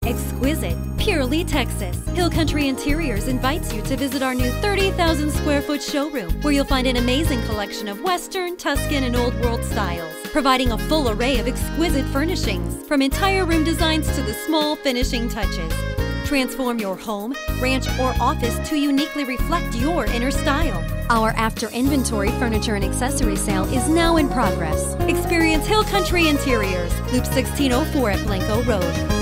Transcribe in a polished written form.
Exquisite, purely Texas. Hill Country Interiors invites you to visit our new 30,000 square foot showroom, where you'll find an amazing collection of Western, Tuscan, and Old World styles, providing a full array of exquisite furnishings, from entire room designs to the small finishing touches. Transform your home, ranch, or office to uniquely reflect your inner style. Our after inventory furniture and accessory sale is now in progress. Experience Hill Country Interiors, Loop 1604 at Blanco Road.